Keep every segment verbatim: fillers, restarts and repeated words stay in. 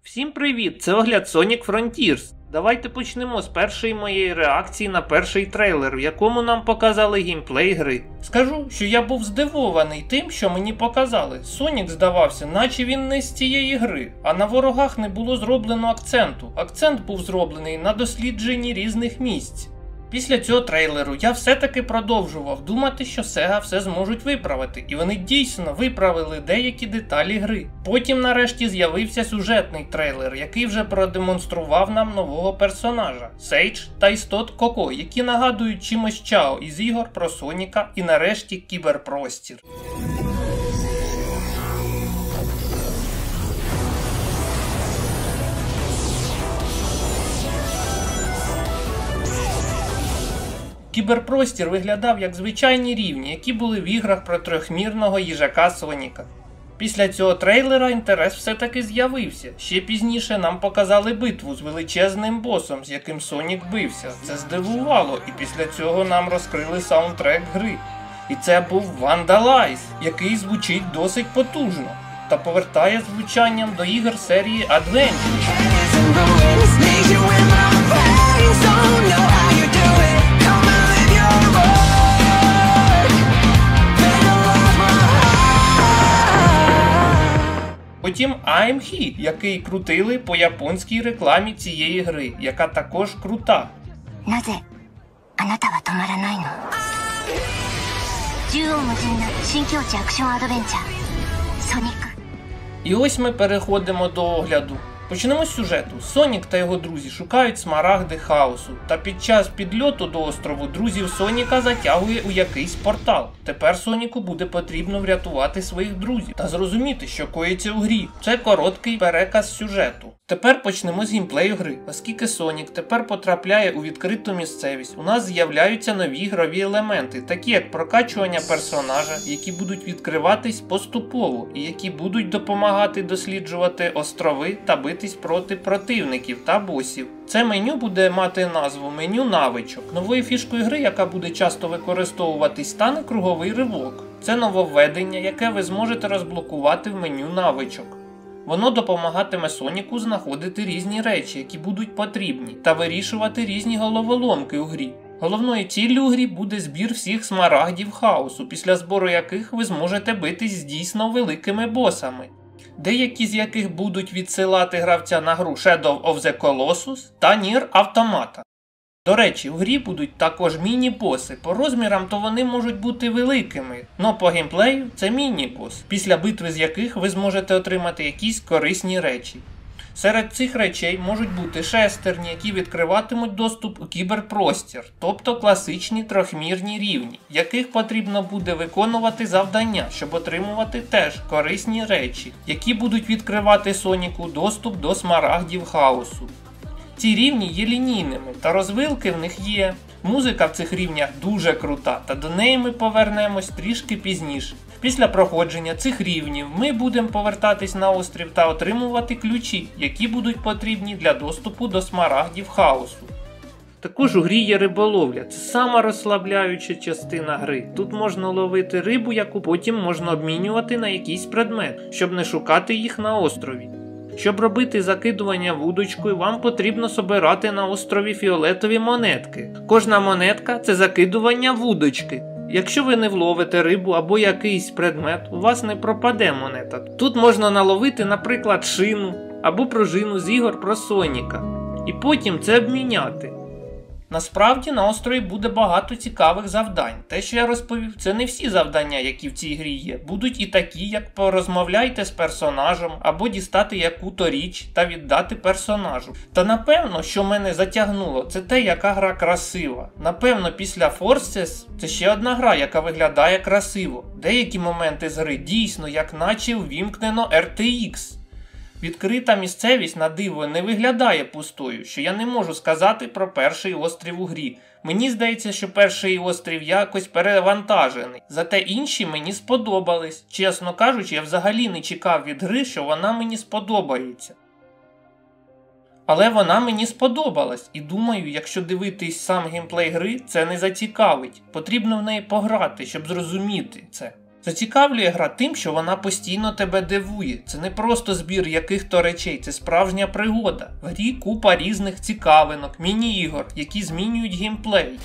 Всім привіт! Це огляд Sonic Frontiers. Давайте почнемо з першої моєї реакції на перший трейлер, в якому нам показали геймплей гри. Скажу, що я був здивований тим, що мені показали. Сонік здавався, наче він не з цієї гри, а на ворогах не було зроблено акценту. Акцент був зроблений на дослідженні різних місць. Після цього трейлеру я все-таки продовжував думати, що Sega все зможуть виправити, і вони дійсно виправили деякі деталі гри. Потім нарешті з'явився сюжетний трейлер, який вже продемонстрував нам нового персонажа – Сейдж та істот Коко, які нагадують чимось Чао із ігор про Соніка і нарешті кіберпростір. Кіберпростір виглядав як звичайні рівні, які були в іграх про трьохмірного їжака Соніка. Після цього трейлера інтерес все-таки з'явився. Ще пізніше нам показали битву з величезним босом, з яким Сонік бився. Це здивувало, і після цього нам розкрили саундтрек гри. І це був Vandalize, який звучить досить потужно та повертає звучанням до ігор серії Adventure. Потім I'm He, який крутили по японській рекламі цієї гри, яка також крута. І ось ми переходимо до огляду. Почнемо з сюжету. Сонік та його друзі шукають смарагди хаосу, та під час підльоту до острову друзів Соніка затягує у якийсь портал. Тепер Соніку буде потрібно врятувати своїх друзів та зрозуміти, що коїться у грі. Це короткий переказ сюжету. Тепер почнемо з геймплею гри. Оскільки Сонік тепер потрапляє у відкриту місцевість, у нас з'являються нові ігрові елементи, такі як прокачування персонажа, які будуть відкриватись поступово і які будуть допомагати досліджувати острови та битись проти противників та босів. Це меню буде мати назву меню навичок. Новою фішкою гри, яка буде часто використовуватись, стане круговий ривок. Це нововведення, яке ви зможете розблокувати в меню навичок. Воно допомагатиме Соніку знаходити різні речі, які будуть потрібні, та вирішувати різні головоломки у грі. Головною ціллю у грі буде збір всіх смарагдів хаосу, після збору яких ви зможете битись з дійсно великими босами. Деякі з яких будуть відсилати гравця на гру Shadow of the Colossus та Nier Automata. До речі, в грі будуть також міні-боси. По розмірам то вони можуть бути великими, но по геймплею це міні-бос, після битви з яких ви зможете отримати якісь корисні речі. Серед цих речей можуть бути шестерні, які відкриватимуть доступ у кіберпростір, тобто класичні трьохмірні рівні, в яких потрібно буде виконувати завдання, щоб отримувати теж корисні речі, які будуть відкривати Соніку доступ до смарагдів хаосу. Ці рівні є лінійними, та розвилки в них є. Музика в цих рівнях дуже крута, та до неї ми повернемось трішки пізніше. Після проходження цих рівнів ми будемо повертатись на острів та отримувати ключі, які будуть потрібні для доступу до смарагдів хаосу. Також у грі є риболовля, це сама розслабляюча частина гри. Тут можна ловити рибу, яку потім можна обмінювати на якийсь предмет, щоб не шукати їх на острові. Щоб робити закидування вудочкою, вам потрібно собирати на острові фіолетові монетки. Кожна монетка – це закидування вудочки. Якщо ви не вловите рибу або якийсь предмет, у вас не пропаде монета. Тут можна наловити, наприклад, шину або пружину з ігор про Соніка. І потім це обміняти. Насправді на острові буде багато цікавих завдань. Те, що я розповів, це не всі завдання, які в цій грі є. Будуть і такі, як порозмовляйте з персонажем, або дістати яку-то річ та віддати персонажу. Та напевно, що мене затягнуло, це те, яка гра красива. Напевно, після Forces це ще одна гра, яка виглядає красиво. Деякі моменти з гри дійсно, як наче ввімкнено ар те ікс. Відкрита місцевість на диво не виглядає пустою, що я не можу сказати про перший острів у грі. Мені здається, що перший острів якось перевантажений, зате інші мені сподобались. Чесно кажучи, я взагалі не чекав від гри, що вона мені сподобається. Але вона мені сподобалась, і думаю, якщо дивитись сам геймплей гри, це не зацікавить. Потрібно в неї пограти, щоб зрозуміти це. Зацікавлює гра тим, що вона постійно тебе дивує. Це не просто збір яких-то речей, це справжня пригода. В грі купа різних цікавинок, міні-ігор, які змінюють геймплей.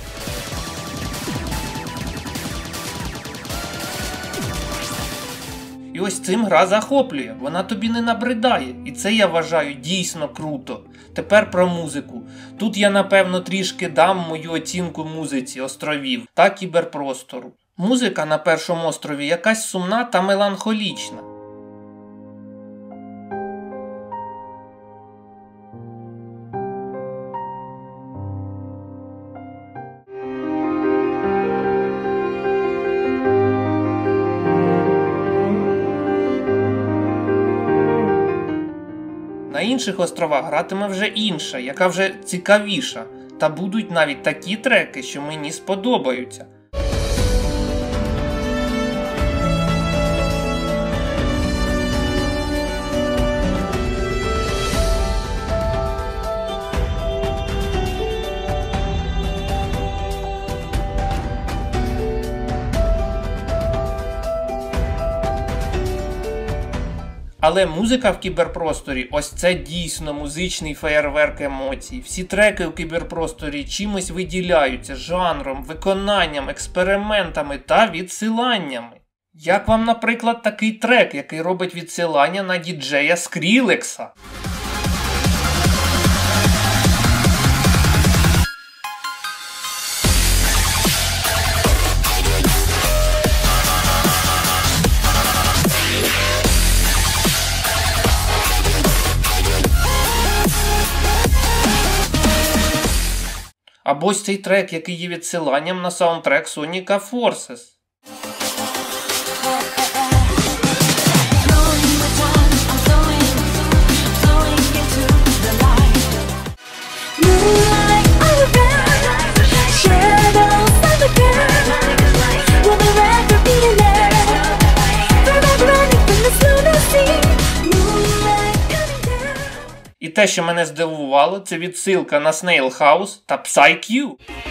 І ось цим гра захоплює, вона тобі не набридає, і це я вважаю дійсно круто. Тепер про музику. Тут я напевно трішки дам мою оцінку музиці островів та кіберпростору. Музика на першому острові якась сумна та меланхолічна. На інших островах гратиме вже інша, яка вже цікавіша. Та будуть навіть такі треки, що мені сподобаються. Але музика в кіберпросторі – ось це дійсно музичний феєрверк емоцій. Всі треки у кіберпросторі чимось виділяються жанром, виконанням, експериментами та відсиланнями. Як вам, наприклад, такий трек, який робить відсилання на діджея Скрілекса? Або ось цей трек, який є відсиланням на саундтрек Соніка Forces. І те, що мене здивувало, це відсилка на Snail House та PsyQ.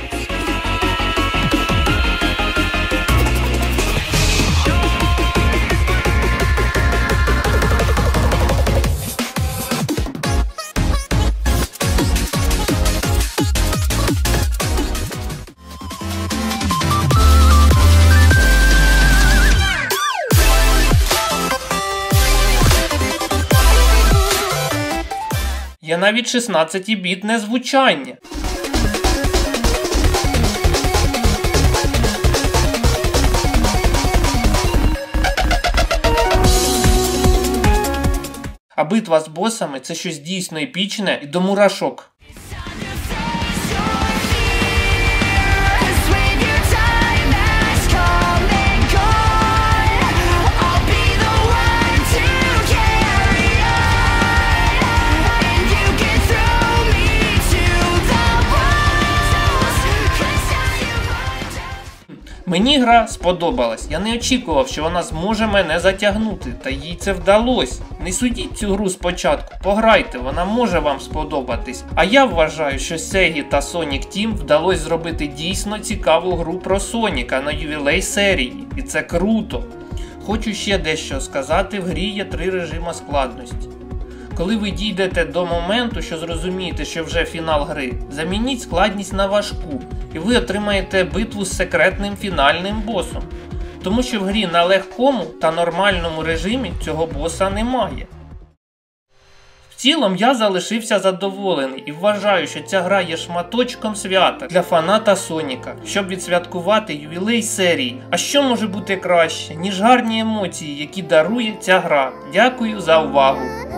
Є навіть шістнадцятибітне звучання. А битва з босами – це щось дійсно епічне і до мурашок. Мені гра сподобалась, я не очікував, що вона зможе мене затягнути, та їй це вдалося. Не судіть цю гру спочатку, пограйте, вона може вам сподобатись. А я вважаю, що Sega та Sonic Team вдалося зробити дійсно цікаву гру про Соніка на ювілей серії, і це круто. Хочу ще дещо сказати, в грі є три режими складності. Коли ви дійдете до моменту, що зрозумієте, що вже фінал гри, замініть складність на важку, і ви отримаєте битву з секретним фінальним босом. Тому що в грі на легкому та нормальному режимі цього боса немає. В цілому я залишився задоволений і вважаю, що ця гра є шматочком свята для фаната Соніка, щоб відсвяткувати ювілей серії. А що може бути краще, ніж гарні емоції, які дарує ця гра? Дякую за увагу!